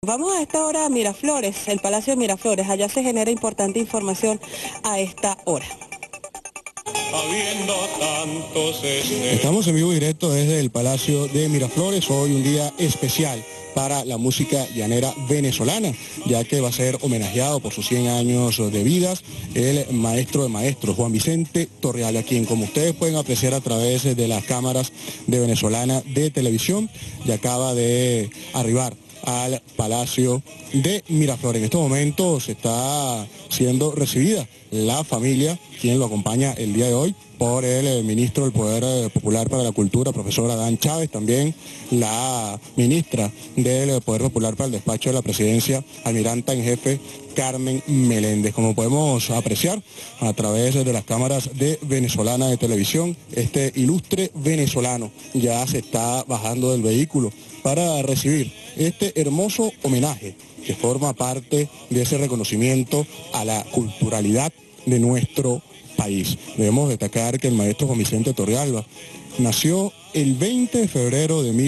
Vamos a esta hora a Miraflores, el Palacio de Miraflores. Allá se genera importante información a esta hora. Estamos en vivo y directo desde el Palacio de Miraflores. Hoy un día especial para la música llanera venezolana, ya que va a ser homenajeado por sus 100 años de vida el maestro de maestros, Juan Vicente Torrealba, a quien, como ustedes pueden apreciar a través de las cámaras de Venezolana de Televisión, ya acaba de arribar al Palacio de Miraflores. En estos momentos está siendo recibida la familia, quien lo acompaña el día de hoy, por el ministro del Poder Popular para la Cultura, profesor Adán Chávez, también la ministra del Poder Popular para el Despacho de la Presidencia, almiranta en jefe Carmen Meléndez. Como podemos apreciar a través de las cámaras de Venezolana de Televisión, este ilustre venezolano ya se está bajando del vehículo para recibir este hermoso homenaje que forma parte de ese reconocimiento a la culturalidad de nuestro país. Debemos destacar que el maestro Juan Vicente Torrealba nació el 20 de febrero de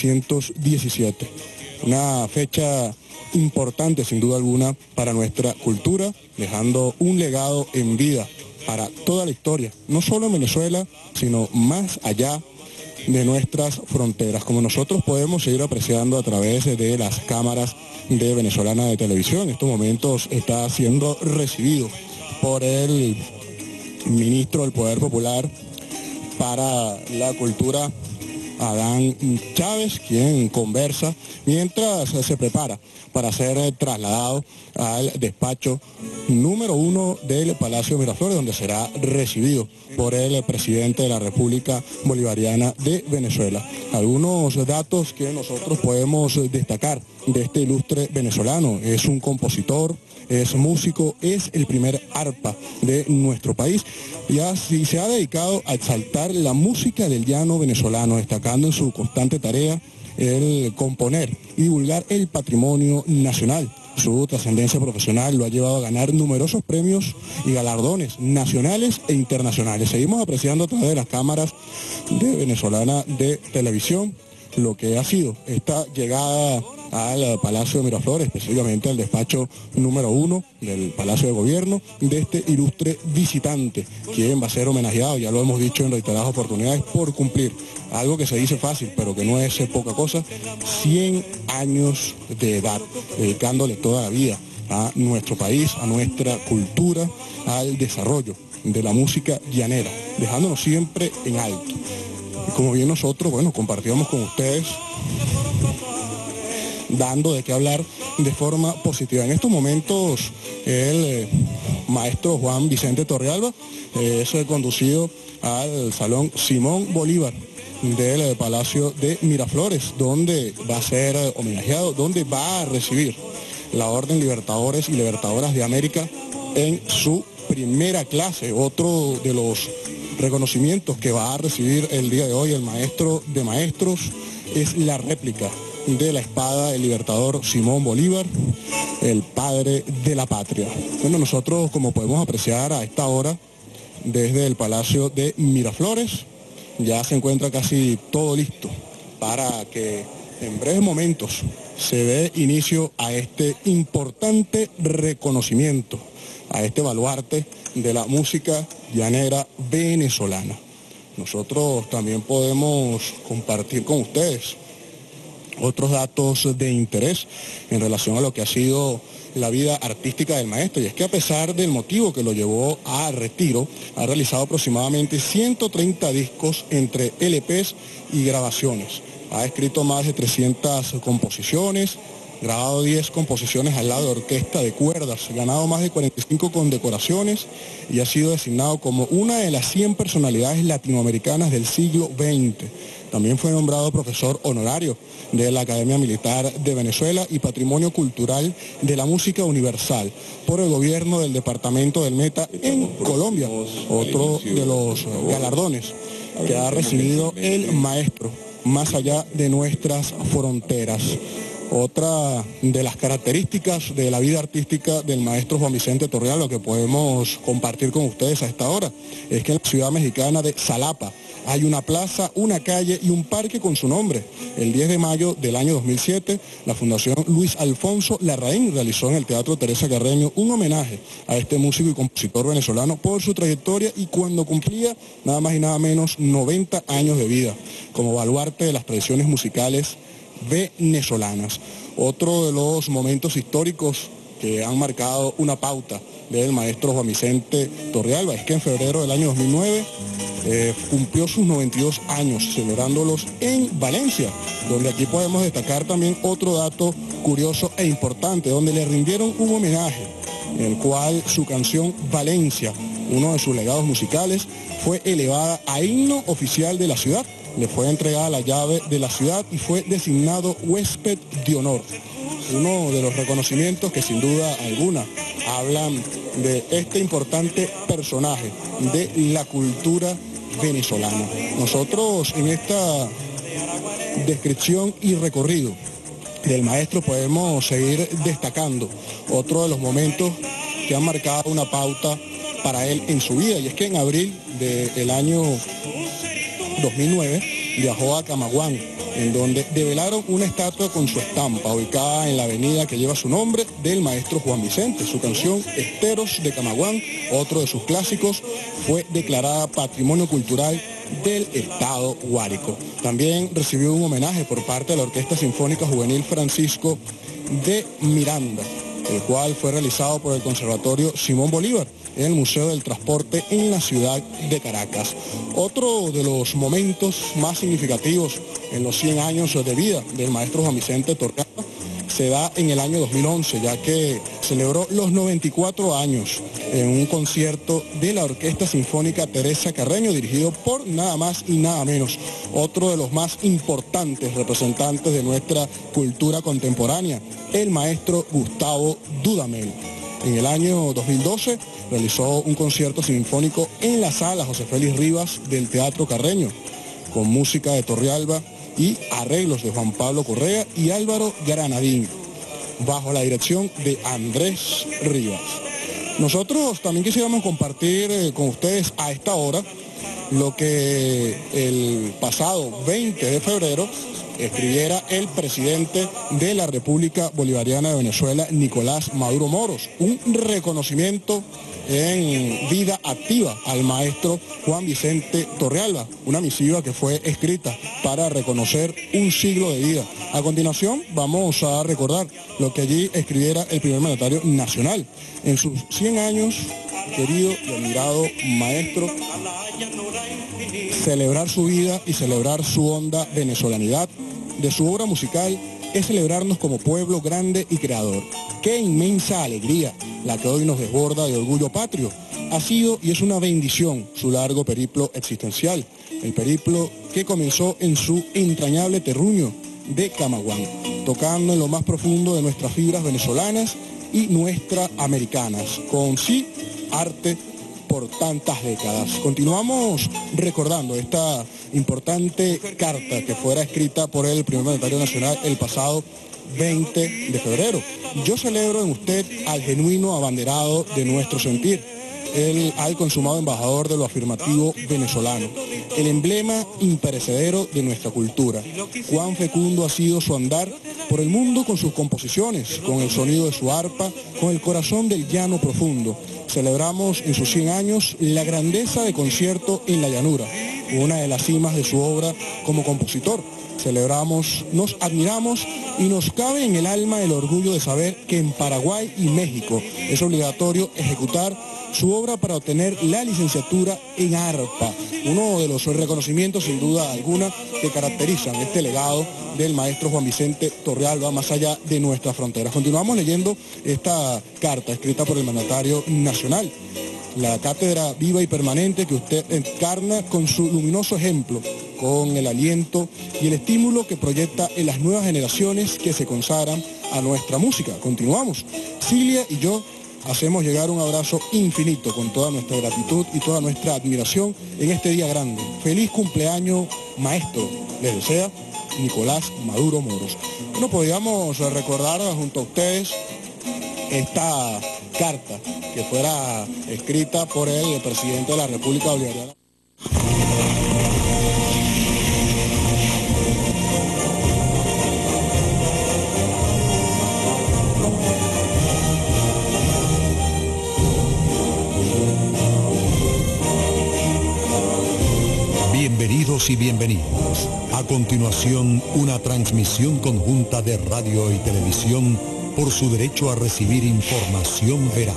1917, una fecha importante sin duda alguna para nuestra cultura, dejando un legado en vida para toda la historia, no solo en Venezuela, sino más allá de nuestras fronteras, como nosotros podemos seguir apreciando a través de las cámaras de Venezolana de Televisión. En estos momentos está siendo recibido por el ministro del Poder Popular para la Cultura, Adán Chávez, quien conversa mientras se prepara para ser trasladado al despacho número 1 del Palacio de Miraflores, donde será recibido por el presidente de la República Bolivariana de Venezuela. Algunos datos que nosotros podemos destacar de este ilustre venezolano: es un compositor, es músico, es el primer arpa de nuestro país y así se ha dedicado a exaltar la música del llano venezolano, destacando en su constante tarea el componer y divulgar el patrimonio nacional. Su trascendencia profesional lo ha llevado a ganar numerosos premios y galardones nacionales e internacionales. Seguimos apreciando a través de las cámaras de Venezolana de Televisión lo que ha sido esta llegada al Palacio de Miraflores, específicamente al despacho número 1 del Palacio de Gobierno, de este ilustre visitante, quien va a ser homenajeado, ya lo hemos dicho en reiteradas oportunidades, por cumplir algo que se dice fácil, pero que no es poca cosa: 100 años de edad, dedicándole toda la vida a nuestro país, a nuestra cultura, al desarrollo de la música llanera, dejándonos siempre en alto. Y como bien nosotros, compartíamos con ustedes, dando de qué hablar de forma positiva. En estos momentos, el maestro Juan Vicente Torrealba es conducido al Salón Simón Bolívar del Palacio de Miraflores, donde va a ser homenajeado, donde va a recibir la Orden Libertadores y Libertadoras de América en su primera clase. Otro de los reconocimientos que va a recibir el día de hoy el maestro de maestros es la réplica de la espada del libertador Simón Bolívar, el padre de la patria. Bueno, nosotros, como podemos apreciar a esta hora desde el Palacio de Miraflores, ya se encuentra casi todo listo para que en breves momentos se dé inicio a este importante reconocimiento, a este baluarte de la música llanera venezolana. Nosotros también podemos compartir con ustedes otros datos de interés en relación a lo que ha sido la vida artística del maestro, y es que a pesar del motivo que lo llevó a retiro, ha realizado aproximadamente 130 discos entre LPs y grabaciones. Ha escrito más de 300 composiciones, grabado 10 composiciones al lado de orquesta de cuerdas, ganado más de 45 condecoraciones y ha sido designado como una de las 100 personalidades latinoamericanas del siglo XX. También fue nombrado profesor honorario de la Academia Militar de Venezuela y Patrimonio Cultural de la Música Universal por el gobierno del departamento del Meta en Colombia. Otro de los galardones que ha recibido el maestro más allá de nuestras fronteras. Otra de las características de la vida artística del maestro Juan Vicente Torrealba que podemos compartir con ustedes a esta hora es que en la ciudad mexicana de Xalapa hay una plaza, una calle y un parque con su nombre. El 10 de mayo del año 2007, la Fundación Luis Alfonso Larraín realizó en el Teatro Teresa Carreño un homenaje a este músico y compositor venezolano por su trayectoria y cuando cumplía nada más y nada menos 90 años de vida, como baluarte de las tradiciones musicales venezolanas. Otro de los momentos históricos que han marcado una pauta del maestro Juan Vicente Torrealba es que en febrero del año 2009 cumplió sus 92 años, celebrándolos en Valencia, donde aquí podemos destacar también otro dato curioso e importante, donde le rindieron un homenaje, en el cual su canción Valencia, uno de sus legados musicales, fue elevada a himno oficial de la ciudad. Le fue entregada la llave de la ciudad y fue designado huésped de honor. Uno de los reconocimientos que sin duda alguna hablan de este importante personaje de la cultura venezolana. Nosotros en esta descripción y recorrido del maestro podemos seguir destacando otro de los momentos que han marcado una pauta para él en su vida, y es que en abril del año 2009 viajó a Camagüán, en donde develaron una estatua con su estampa, ubicada en la avenida que lleva su nombre, del maestro Juan Vicente. Su canción Esteros de Camagüán, otro de sus clásicos, fue declarada Patrimonio Cultural del Estado Guárico. También recibió un homenaje por parte de la Orquesta Sinfónica Juvenil Francisco de Miranda, el cual fue realizado por el Conservatorio Simón Bolívar en el Museo del Transporte en la ciudad de Caracas. Otro de los momentos más significativos en los 100 años de vida del maestro Juan Vicente Torrealba se da en el año 2011, ya que celebró los 94 años en un concierto de la Orquesta Sinfónica Teresa Carreño, dirigido por nada más y nada menos, otro de los más importantes representantes de nuestra cultura contemporánea, el maestro Gustavo Dudamel. En el año 2012 realizó un concierto sinfónico en la sala José Félix Rivas del Teatro Carreño, con música de Torrealba y arreglos de Juan Pablo Correa y Álvaro Granadín, bajo la dirección de Andrés Rivas. Nosotros también quisiéramos compartir con ustedes a esta hora lo que el pasado 20 de febrero escribiera el presidente de la República Bolivariana de Venezuela, Nicolás Maduro Moros, un reconocimiento en vida activa al maestro Juan Vicente Torrealba, una misiva que fue escrita para reconocer un siglo de vida. A continuación vamos a recordar lo que allí escribiera el primer mandatario nacional. En sus 100 años, querido y admirado maestro, celebrar su vida y celebrar su honda venezolanidad de su obra musical es celebrarnos como pueblo grande y creador. Qué inmensa alegría la que hoy nos desborda de orgullo patrio. Ha sido y es una bendición su largo periplo existencial, el periplo que comenzó en su entrañable terruño de Camagüán, tocando en lo más profundo de nuestras fibras venezolanas y nuestras americanas, con sí arte por tantas décadas. Continuamos recordando esta importante carta que fuera escrita por el primer mandatario nacional el pasado 20 de febrero. Yo celebro en usted al genuino abanderado de nuestro sentir, el al consumado embajador de lo afirmativo venezolano, el emblema imperecedero de nuestra cultura. Cuán fecundo ha sido su andar por el mundo con sus composiciones, con el sonido de su arpa, con el corazón del llano profundo. Celebramos en sus 100 años la grandeza de Concierto en la Llanura, una de las cimas de su obra como compositor. Celebramos, nos admiramos y nos cabe en el alma el orgullo de saber que en Paraguay y México es obligatorio ejecutar su obra para obtener la licenciatura en arpa, uno de los reconocimientos sin duda alguna que caracterizan este legado del maestro Juan Vicente Torrealba más allá de nuestras fronteras. Continuamos leyendo esta carta escrita por el mandatario nacional, la cátedra viva y permanente que usted encarna con su luminoso ejemplo, con el aliento y el estímulo que proyecta en las nuevas generaciones que se consagran a nuestra música. Continuamos. Cilia y yo hacemos llegar un abrazo infinito con toda nuestra gratitud y toda nuestra admiración en este día grande. Feliz cumpleaños, maestro. Les desea Nicolás Maduro Moros. No podíamos recordar junto a ustedes esta carta que fuera escrita por el presidente de la República Bolivariana. Bienvenidos y bienvenidas. A continuación, una transmisión conjunta de radio y televisión por su derecho a recibir información veraz.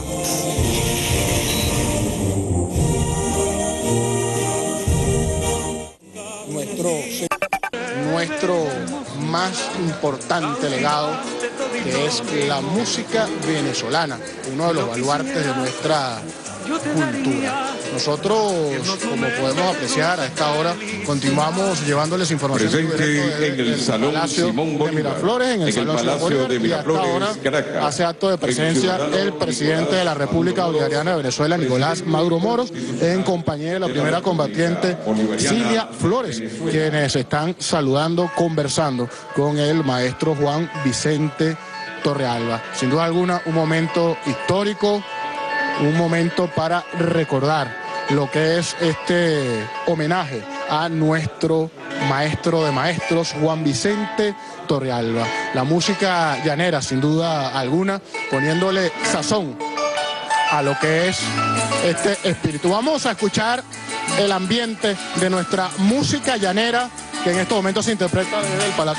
Nuestro más importante legado, que es la música venezolana, uno de los baluartes de nuestra cultura. Nosotros, como podemos apreciar a esta hora, continuamos llevándoles información presente en el Salón Palacio Simón de Miraflores, en el Salón Palacio de Miraflores, Caracas. Hace acto de presencia el presidente de la República Bolivariana de Venezuela, Nicolás Maduro Moros, en compañía de la primera combatiente Cilia Flores, quienes están saludando, conversando con el maestro Juan Vicente Torrealba. Sin duda alguna, un momento histórico, un momento para recordar lo que es este homenaje a nuestro maestro de maestros, Juan Vicente Torrealba. La música llanera, sin duda alguna, poniéndole sazón a lo que es este espíritu. Vamos a escuchar el ambiente de nuestra música llanera, que en estos momentos se interpreta desde el Palacio.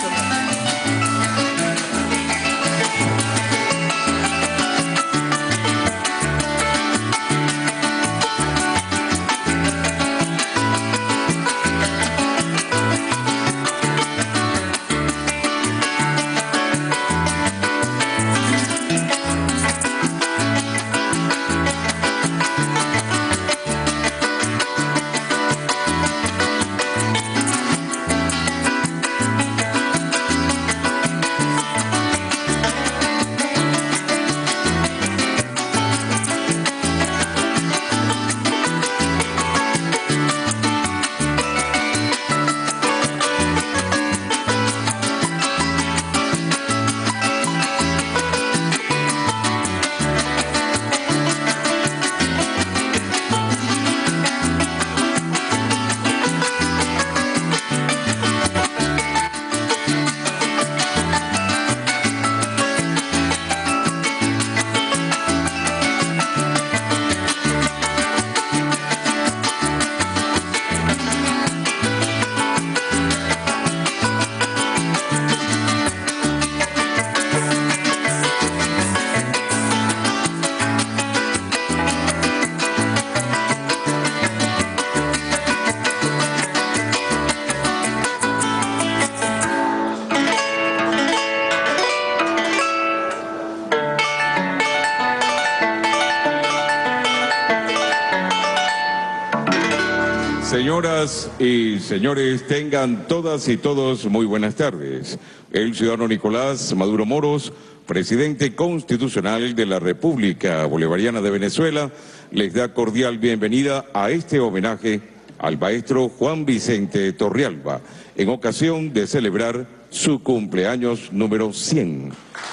Señoras y señores, tengan todas y todos muy buenas tardes. El ciudadano Nicolás Maduro Moros, presidente constitucional de la República Bolivariana de Venezuela, les da cordial bienvenida a este homenaje al maestro Juan Vicente Torrealba, en ocasión de celebrar su cumpleaños número 100.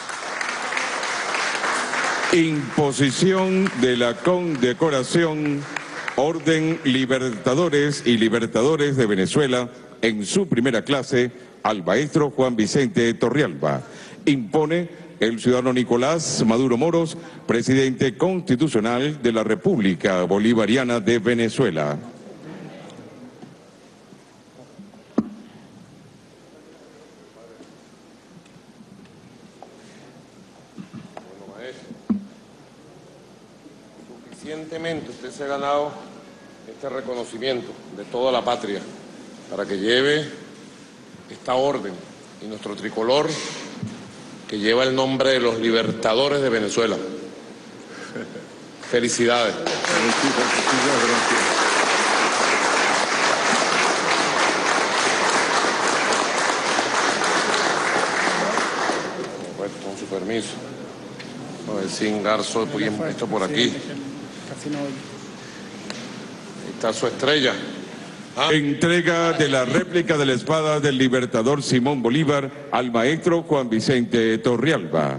Imposición de la condecoración Orden Libertadores y Libertadores de Venezuela en su primera clase al maestro Juan Vicente Torrealba. Impone el ciudadano Nicolás Maduro Moros, presidente constitucional de la República Bolivariana de Venezuela. Suficientemente usted se ha ganado este reconocimiento de toda la patria para que lleve esta orden y nuestro tricolor que lleva el nombre de los Libertadores de Venezuela. Felicidades. Pues, con su permiso. A ver si engarzo esto por aquí. Ahí está su estrella. Entrega de la réplica de la espada del libertador Simón Bolívar al maestro Juan Vicente Torrealba.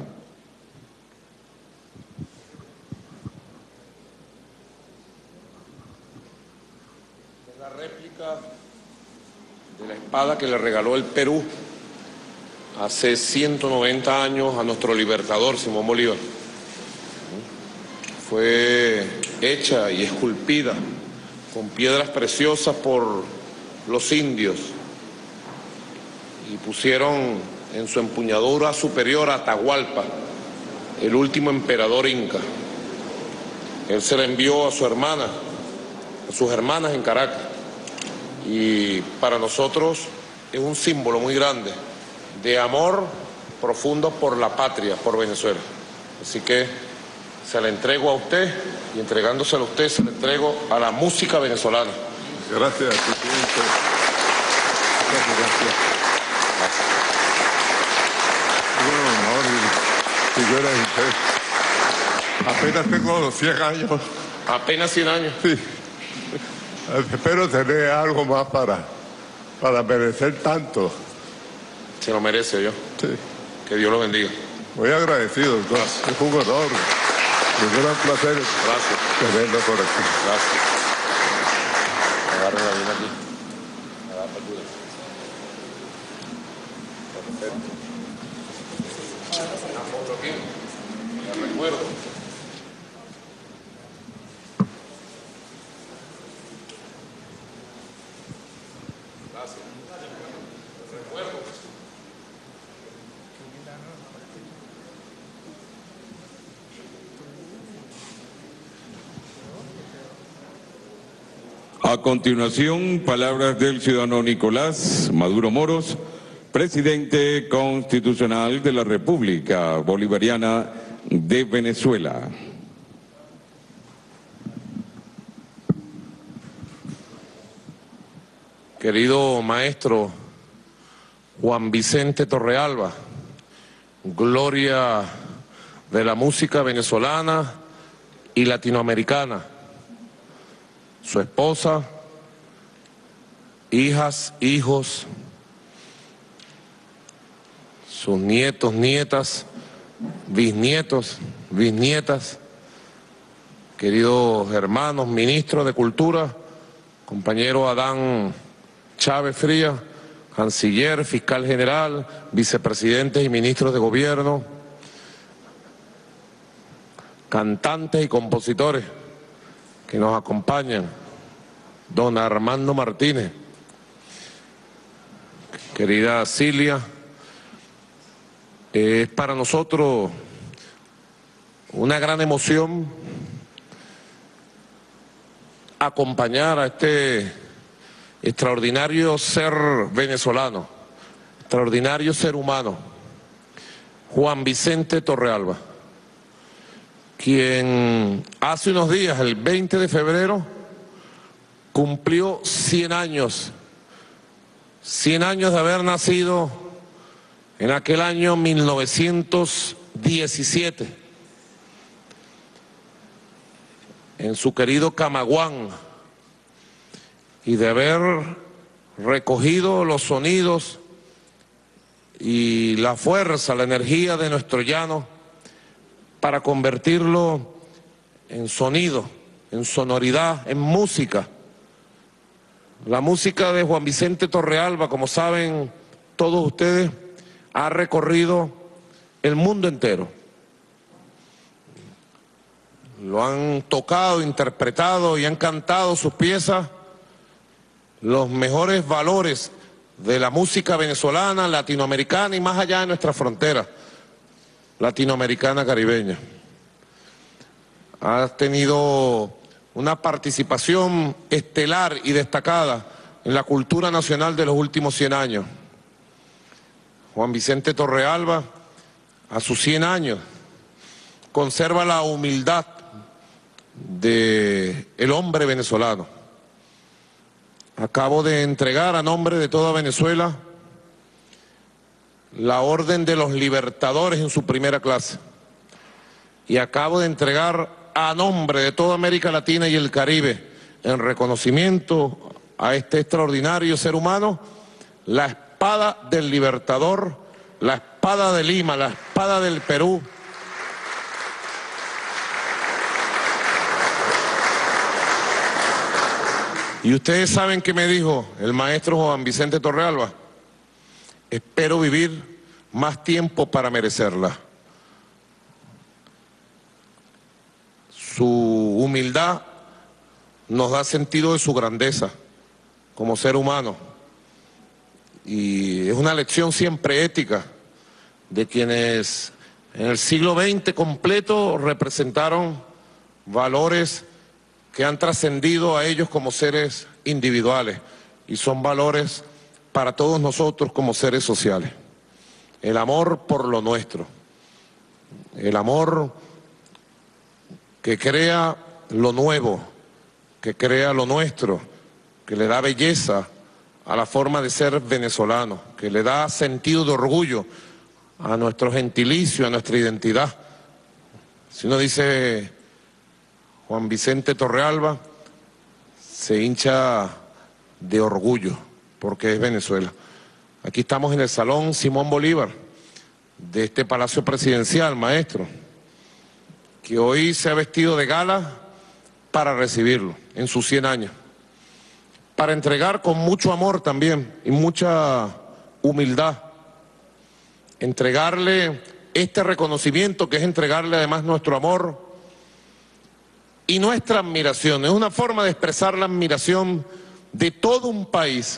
La réplica de la espada que le regaló el Perú hace 190 años a nuestro libertador Simón Bolívar. Fue hecha y esculpida con piedras preciosas por los indios y pusieron en su empuñadura superior a Atahualpa, el último emperador inca. Él se la envió a su hermana, a sus hermanas en Caracas, y para nosotros es un símbolo muy grande de amor profundo por la patria, por Venezuela. Así que se la entrego a usted y entregándosela a usted se la entrego a la música venezolana. Gracias, presidente. Gracias. Bueno, no, apenas tengo 100 años. Apenas 100 años. Sí. Espero tener algo más para merecer tanto. Se lo merece yo. Sí. Que Dios lo bendiga. Muy agradecido, doctor. Es un honor. Es un gran placer. Gracias. Tenerlo por aquí. Gracias. Agarra la vida aquí. Agarra la vida. Perfecto. Una foto aquí. Me recuerdo. Gracias. Recuerdo. A continuación, palabras del ciudadano Nicolás Maduro Moros, presidente constitucional de la República Bolivariana de Venezuela. Querido maestro Juan Vicente Torrealba, gloria de la música venezolana y latinoamericana, su esposa, hijas, hijos, sus nietos, nietas, bisnietos, bisnietas, queridos hermanos, ministros de Cultura, compañero Adán Chávez Frías, canciller, fiscal general, vicepresidentes y ministros de gobierno, cantantes y compositores que nos acompañan, don Armando Martínez, querida Cilia, es para nosotros una gran emoción acompañar a este extraordinario ser venezolano, extraordinario ser humano, Juan Vicente Torrealba, quien hace unos días, el 20 de febrero, cumplió 100 años de haber nacido en aquel año 1917, en su querido Camaguán, y de haber recogido los sonidos y la fuerza, la energía de nuestro llano para convertirlo en sonido, en sonoridad, en música. La música de Juan Vicente Torrealba, como saben todos ustedes, ha recorrido el mundo entero. Lo han tocado, interpretado y han cantado sus piezas los mejores valores de la música venezolana, latinoamericana y más allá de nuestra frontera latinoamericana caribeña. Ha tenido una participación estelar y destacada en la cultura nacional de los últimos 100 años. Juan Vicente Torrealba, a sus 100 años, conserva la humildad del hombre venezolano. Acabo de entregar a nombre de toda Venezuela la Orden de los Libertadores en su primera clase. Y acabo de entregar a nombre de toda América Latina y el Caribe, en reconocimiento a este extraordinario ser humano la espada del libertador, la espada de Lima, la espada del Perú. Y ustedes saben qué me dijo el maestro Juan Vicente Torrealba: espero vivir más tiempo para merecerla. Su humildad nos da sentido de su grandeza como ser humano. Y es una lección siempre ética de quienes en el siglo XX completo representaron valores que han trascendido a ellos como seres individuales y son valores para todos nosotros como seres sociales. El amor por lo nuestro, el amor que crea lo nuevo, que crea lo nuestro, que le da belleza a la forma de ser venezolano, que le da sentido de orgullo a nuestro gentilicio, a nuestra identidad. Si uno dice Juan Vicente Torrealba, se hincha de orgullo, porque es Venezuela. Aquí estamos en el Salón Simón Bolívar, de este Palacio Presidencial, maestro, que hoy se ha vestido de gala para recibirlo en sus 100 años, para entregar con mucho amor también y mucha humildad, entregarle este reconocimiento que es entregarle además nuestro amor y nuestra admiración. Es una forma de expresar la admiración de todo un país.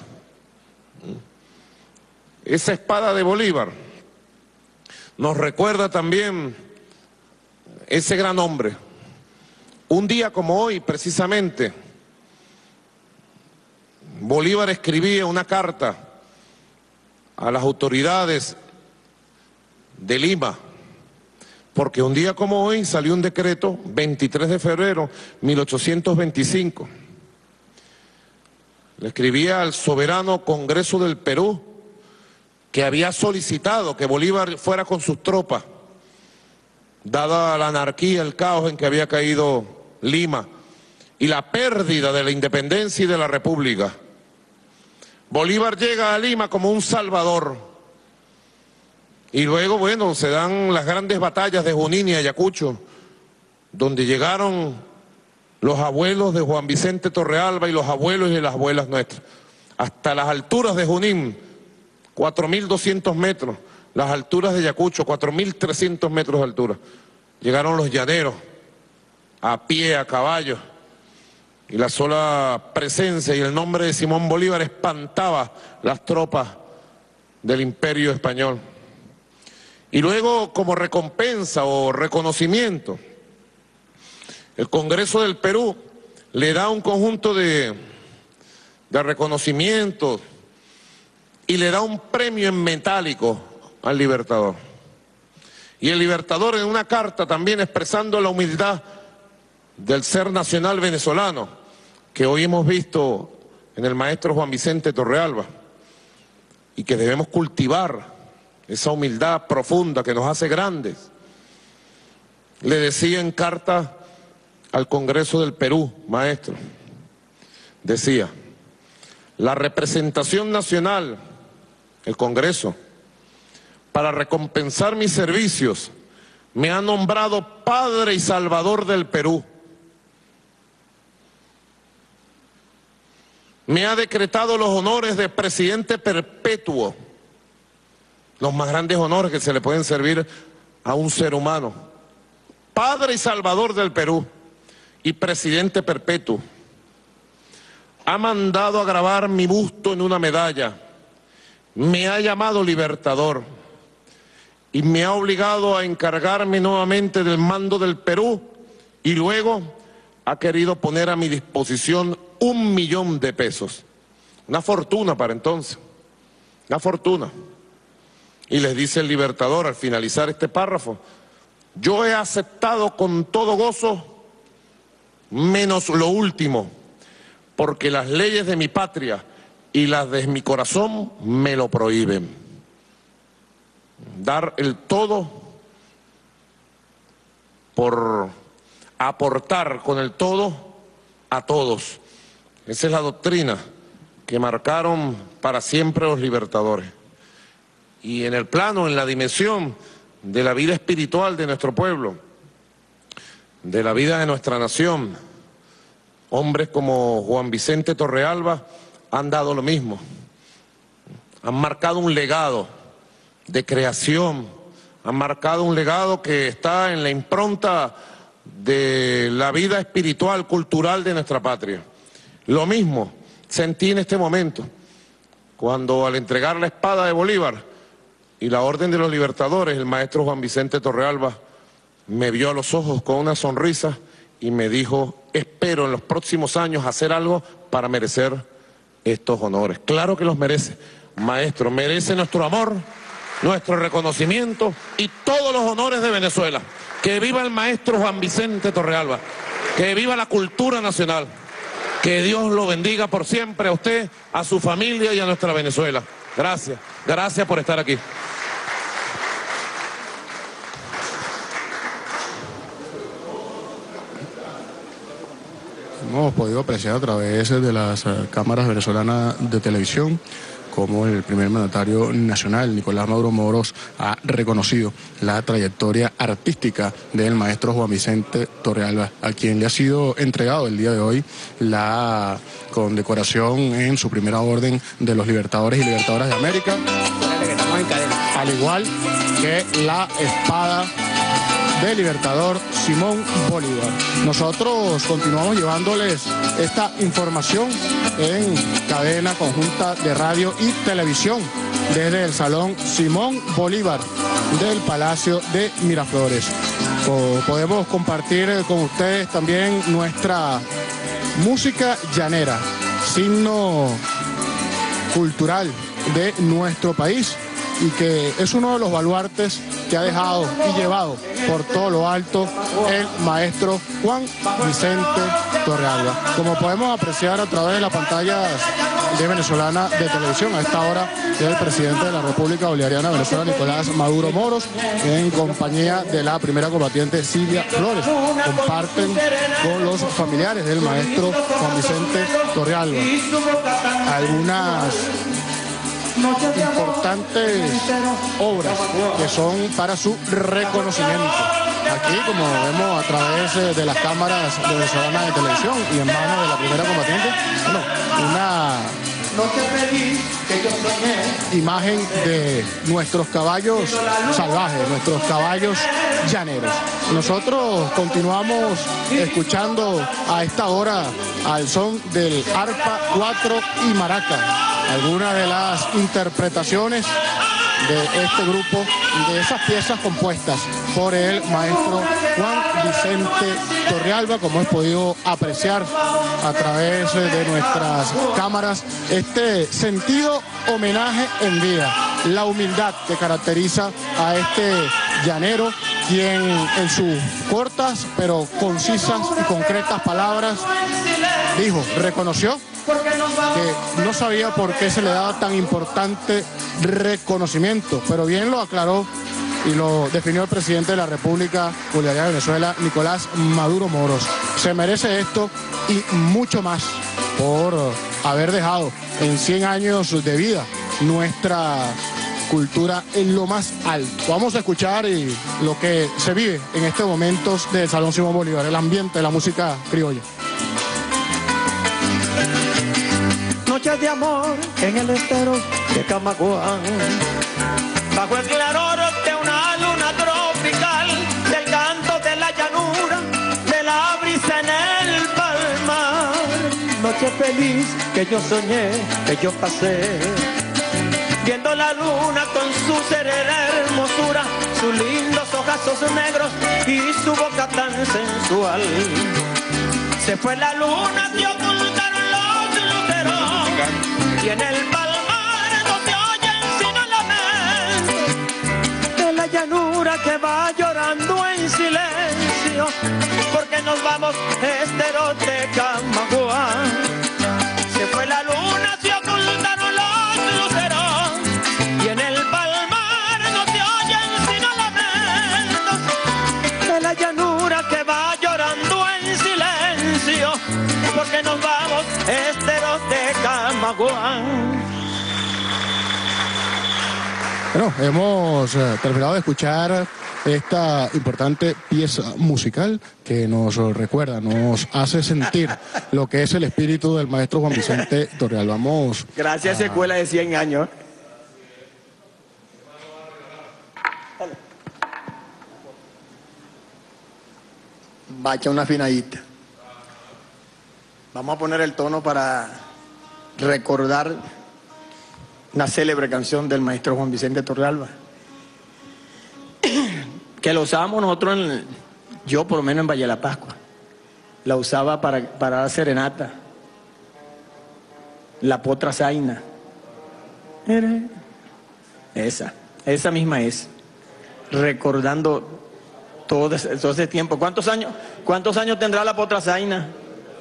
Esa espada de Bolívar nos recuerda también ese gran hombre. Un día como hoy, precisamente, Bolívar escribía una carta a las autoridades de Lima, porque un día como hoy salió un decreto, 23 de febrero de 1825. Le escribía al soberano Congreso del Perú, que había solicitado que Bolívar fuera con sus tropas, dada la anarquía, el caos en que había caído Lima y la pérdida de la independencia y de la república. Bolívar llega a Lima como un salvador. Y luego, bueno, se dan las grandes batallas de Junín y Ayacucho, donde llegaron los abuelos de Juan Vicente Torrealba y los abuelos y las abuelas nuestras, hasta las alturas de Junín, 4.200 metros, las alturas de Ayacucho, 4.300 metros de altura. Llegaron los llaneros, a pie, a caballo, y la sola presencia y el nombre de Simón Bolívar espantaba las tropas del Imperio Español. Y luego, como recompensa o reconocimiento, el Congreso del Perú le da un conjunto de reconocimientos y le da un premio en metálico al Libertador. Y el Libertador, en una carta también expresando la humildad del ser nacional venezolano, que hoy hemos visto en el maestro Juan Vicente Torrealba, y que debemos cultivar esa humildad profunda que nos hace grandes. Le decía en carta al Congreso del Perú, maestro, decía: la representación nacional, el Congreso, para recompensar mis servicios, me ha nombrado padre y salvador del Perú. Me ha decretado los honores de presidente perpetuo, los más grandes honores que se le pueden servir a un ser humano. Padre y salvador del Perú y presidente perpetuo. Ha mandado a grabar mi busto en una medalla. Me ha llamado Libertador y me ha obligado a encargarme nuevamente del mando del Perú, y luego ha querido poner a mi disposición 1 millón de pesos. Una fortuna para entonces, una fortuna. Y les dice el Libertador al finalizar este párrafo: yo he aceptado con todo gozo, menos lo último, porque las leyes de mi patria y las de mi corazón me lo prohíben. Dar el todo por aportar con el todo a todos. Esa es la doctrina que marcaron para siempre los libertadores. Y en el plano, en la dimensión de la vida espiritual de nuestro pueblo, de la vida de nuestra nación, hombres como Juan Vicente Torrealba han dado lo mismo. Han marcado un legado de creación, han marcado un legado que está en la impronta de la vida espiritual, cultural de nuestra patria. Lo mismo sentí en este momento, cuando al entregar la espada de Bolívar y la Orden de los Libertadores, el maestro Juan Vicente Torrealba me vio a los ojos con una sonrisa y me dijo: espero en los próximos años hacer algo para merecer estos honores. Claro que los merece, maestro, merece nuestro amor, nuestro reconocimiento y todos los honores de Venezuela. Que viva el maestro Juan Vicente Torrealba, que viva la cultura nacional, que Dios lo bendiga por siempre a usted, a su familia y a nuestra Venezuela. Gracias, gracias por estar aquí. Hemos podido apreciar a través de las cámaras venezolanas de televisión como el primer mandatario nacional, Nicolás Maduro Moros, ha reconocido la trayectoria artística del maestro Juan Vicente Torrealba, a quien le ha sido entregado el día de hoy la condecoración en su primera orden de los Libertadores y Libertadoras de América, al igual que la espada del Libertador Simón Bolívar. Nosotros continuamos llevándoles esta información en cadena conjunta de radio y televisión desde el Salón Simón Bolívar del Palacio de Miraflores. Podemos compartir con ustedes también nuestra música llanera, signo cultural de nuestro país y que es uno de los baluartes que ha dejado y llevado por todo lo alto el maestro Juan Vicente Torrealba. Como podemos apreciar a través de las pantallas de venezolana de televisión, a esta hora el presidente de la República Bolivariana de Venezuela, Nicolás Maduro Moros, en compañía de la primera combatiente Silvia Flores, comparten con los familiares del maestro Juan Vicente Torrealba algunas importantes obras que son para su reconocimiento. Aquí, como vemos a través de las cámaras de venezolana de televisión y en manos de la primera combatiente, una imagen de nuestros caballos salvajes, nuestros caballos llaneros. Nosotros continuamos escuchando a esta hora al son del arpa, cuatro y maraca algunas de las interpretaciones de este grupo, de esas piezas compuestas por el maestro Juan Vicente Torrealba, como hemos podido apreciar a través de nuestras cámaras, este sentido homenaje en vida, la humildad que caracteriza a este llanero, quien en sus cortas pero concisas y concretas palabras dijo, reconoció que no sabía por qué se le daba tan importante reconocimiento, pero bien lo aclaró y lo definió el presidente de la República Bolivariana de Venezuela, Nicolás Maduro Moros. Se merece esto y mucho más por haber dejado en 100 años de vida nuestra cultura en lo más alto. Vamos a escuchar lo que se vive en estos momentos del Salón Simón Bolívar, el ambiente de la música criolla. Noches de amor en el estero de Camaguán, bajo el claror de una luna tropical, del canto de la llanura, de la brisa en el palmar. Noche feliz que yo soñé, que yo pasé, viendo la luna con su serena hermosura, sus lindos ojazos negros y su boca tan sensual. Se fue la luna, se ocultaron los luceros, y en el palmar no se oyen sino lamentos de la llanura que va llorando en silencio, porque nos vamos esteros de Camaguán. Se fue la luna, se ocultaron los luceros, y en el palmar no se oyen sino lamentos de la llanura que va llorando en silencio, porque nos vamos esteros de Camaguán. Camaguán. Bueno, hemos terminado de escuchar esta importante pieza musical que nos recuerda, nos hace sentir lo que es el espíritu del maestro Juan Vicente Torrealba. Vamos. Gracias, escuela de 100 años. Bacha una afinadita. Vamos a poner el tono para recordar una célebre canción del maestro Juan Vicente Torrealba, que lo usábamos nosotros, yo por lo menos en Valle de la Pascua, la usaba para dar serenata, La Potra Zaina. Esa misma es, recordando todo ese tiempo. ¿Cuántos años tendrá La Potra Zaina?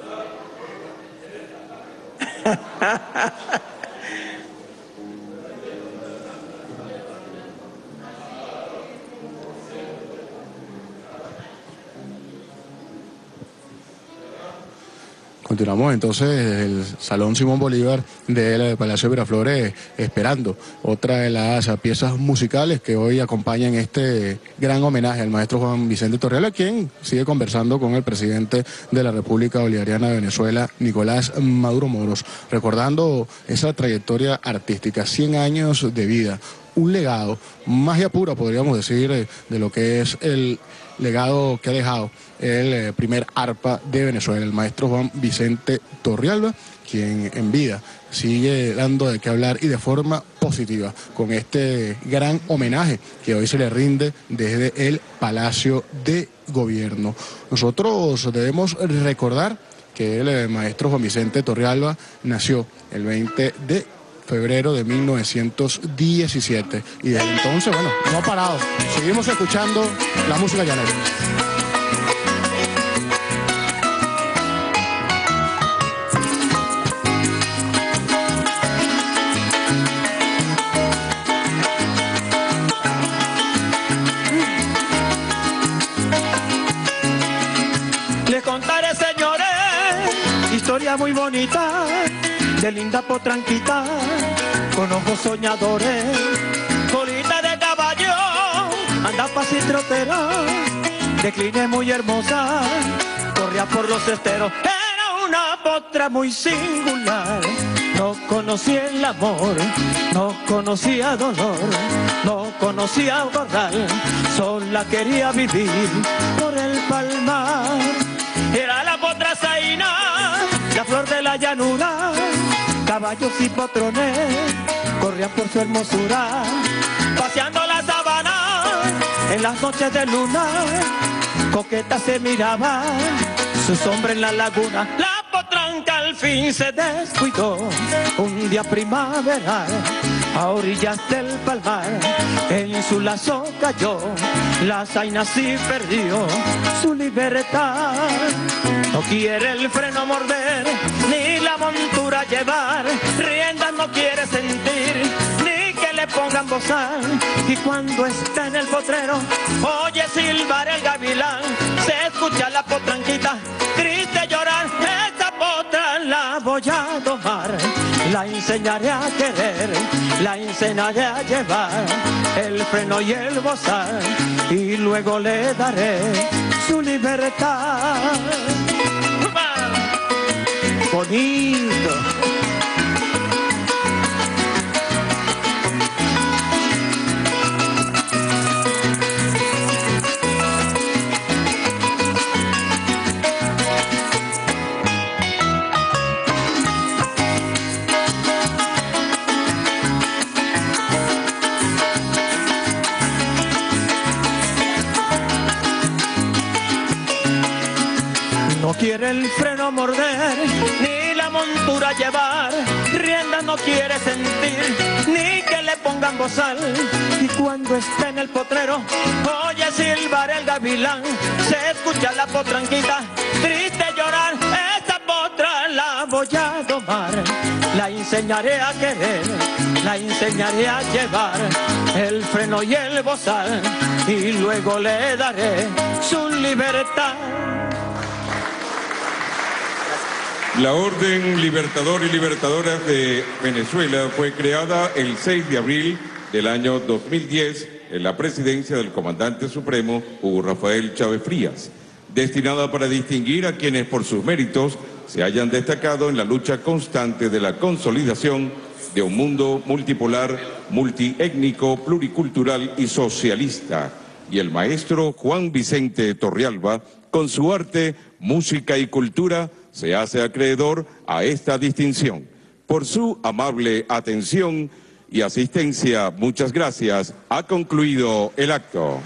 Continuamos entonces el Salón Simón Bolívar del Palacio de Miraflores esperando otra de las piezas musicales que hoy acompañan este gran homenaje al maestro Juan Vicente Torrealba, quien sigue conversando con el presidente de la República Bolivariana de Venezuela, Nicolás Maduro Moros, recordando esa trayectoria artística, 100 años de vida, un legado, magia pura podríamos decir, de lo que es el legado que ha dejado el primer arpa de Venezuela, el maestro Juan Vicente Torrealba, quien en vida sigue dando de qué hablar y de forma positiva con este gran homenaje que hoy se le rinde desde el Palacio de Gobierno. Nosotros debemos recordar que el maestro Juan Vicente Torrealba nació el 20 de febrero de 1917 y desde entonces, bueno, no ha parado. Seguimos escuchando la música llanera. Les contaré, señores, historia muy bonita de linda potranquita, con ojos soñadores, colita de caballo, anda pacitrotera, decline muy hermosa, corría por los esteros, era una potra muy singular, no conocía el amor, no conocía dolor, no conocía corral, sola quería vivir por el palmar, era la potra zaina, la flor de la llanura, caballos y potrones corrían por su hermosura, paseando la sabana en las noches de luna, coqueta se miraba su sombra en la laguna. La potranca al fin se descuidó un día primaveral, a orillas del palmar en su lazo cayó, la zaina sí perdió su libertad. No quiere el freno morder, ni la montura llevar, riendas no quiere sentir, ni que le pongan bozal. Y cuando está en el potrero, oye silbar el gavilán, se escucha la potranquita triste llorar. Esta potra la voy a domar, la enseñaré a querer, la enseñaré a llevar el freno y el bozal, y luego le daré su libertad. Bonito. No quiere el freno morder, ni la montura llevar, rienda no quiere sentir, ni que le pongan bozal. Y cuando está en el potrero, oye silbar el gavilán, se escucha la potranquita triste llorar. Esta potra la voy a domar, la enseñaré a querer, la enseñaré a llevar el freno y el bozal, y luego le daré su libertad. La Orden Libertador y Libertadoras de Venezuela fue creada el 6 de abril del año 2010 en la presidencia del comandante supremo Hugo Rafael Chávez Frías, destinada para distinguir a quienes por sus méritos se hayan destacado en la lucha constante de la consolidación de un mundo multipolar, multiétnico, pluricultural y socialista. Y el maestro Juan Vicente Torrealba, con su arte, música y cultura, se hace acreedor a esta distinción. Por su amable atención y asistencia, muchas gracias. Ha concluido el acto.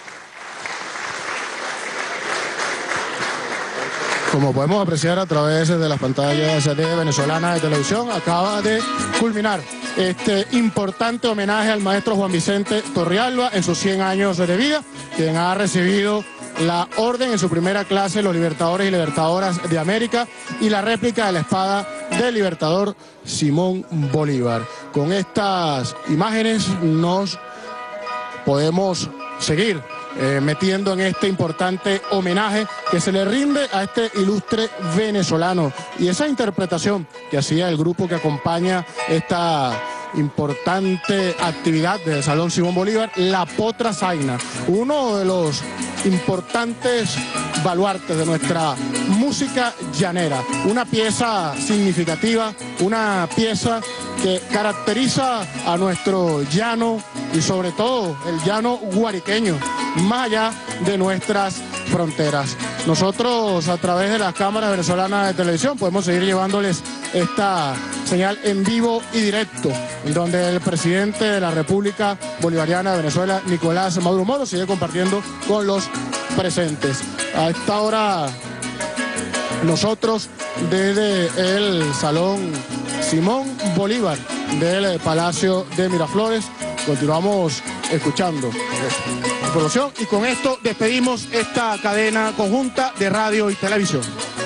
Como podemos apreciar a través de las pantallas de Venezolana de Televisión, acaba de culminar este importante homenaje al maestro Juan Vicente Torrealba en sus 100 años de vida, quien ha recibido la orden en su primera clase de los libertadores y libertadoras de América y la réplica de la espada del libertador Simón Bolívar. Con estas imágenes nos podemos seguir metiendo en este importante homenaje que se le rinde a este ilustre venezolano y esa interpretación que hacía el grupo que acompaña esta importante actividad del Salón Simón Bolívar, La Potra Zaina, uno de los importantes baluartes de nuestra música llanera, una pieza significativa, una pieza que caracteriza a nuestro llano y sobre todo el llano guariqueño, más allá de nuestras fronteras. Nosotros a través de las cámaras venezolanas de televisión podemos seguir llevándoles esta señal en vivo y directo, en donde el presidente de la República Bolivariana de Venezuela, Nicolás Maduro Moros, sigue compartiendo con los presentes. A esta hora nosotros desde el Salón Simón Bolívar del Palacio de Miraflores continuamos escuchando información y con esto despedimos esta cadena conjunta de radio y televisión.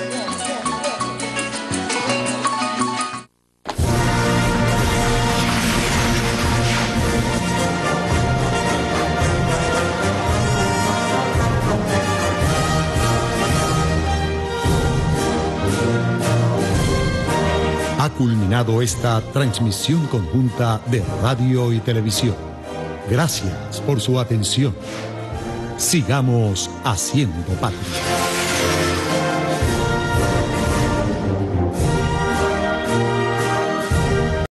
Ha culminado esta transmisión conjunta de radio y televisión. Gracias por su atención. Sigamos haciendo patria.